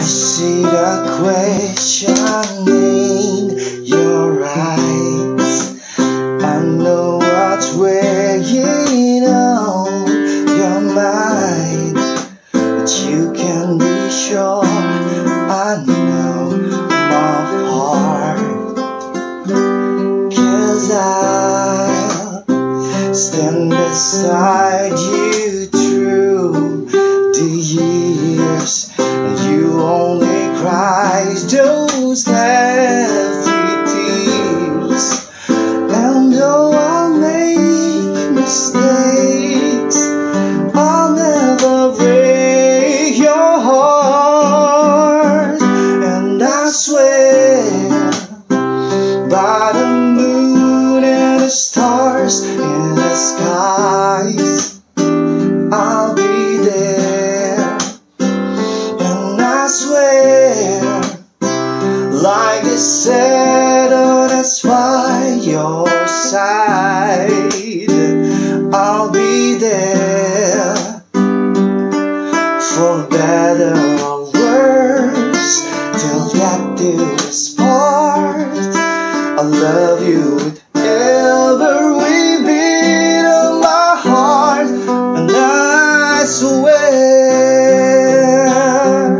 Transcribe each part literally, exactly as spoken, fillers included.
see the question in your eyes. I know what's weighing on your mind, but you can be sure I know my heart. 'Cause I'll stand beside you through the years. You only cry those heavy tears. And though I'll make mistakes, I'll never break your heart. And I swear by the moon and the stars in the skies, I'll be there. And I swear, like you said, oh, that's by your side, I'll be there. For better or worse, till that do us part. I love you with every beat of my heart, and I swear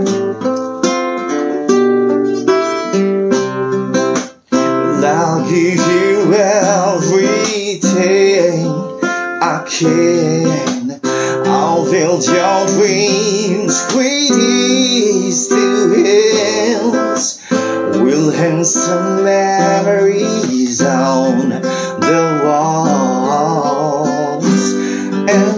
I'll give you everything I can. I'll build your dreams with ease to hills. We'll hang some memories on the walls. And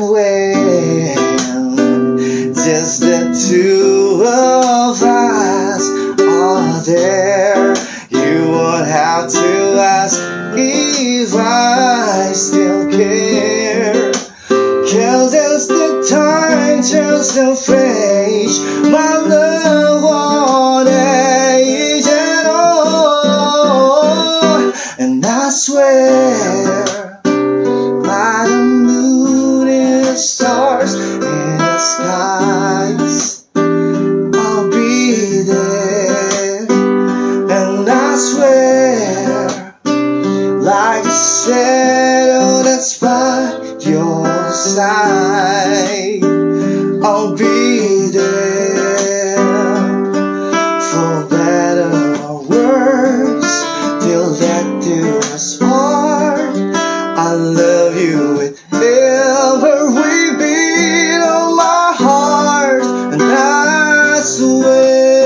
when just the two of us are there, you won't have to ask if I still care. 'Cause as the time turns to fade, my love won't age at all. And I swear by the moon and the stars in the skies, I'll be there. And I swear, like you said, oh, that's by your side, I'll be there. For better or worse, till that do us part. I love you with every beat of my heart, and I swear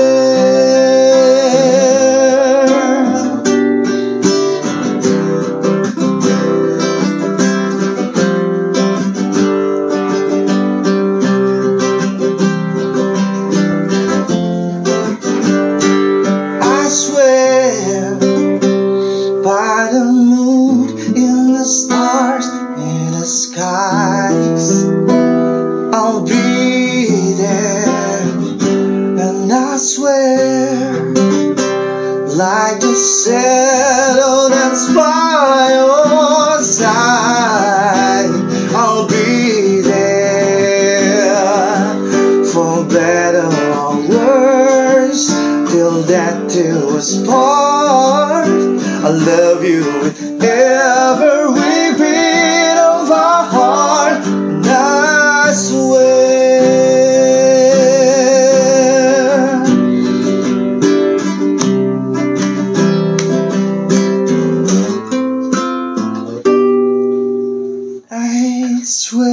by the moon in the stars in the skies, I'll be there. And I swear, like you said, oh, that's by your side, I'll be there. For better or worse, till that do us part. I love you with every beat of our heart, and I swear I swear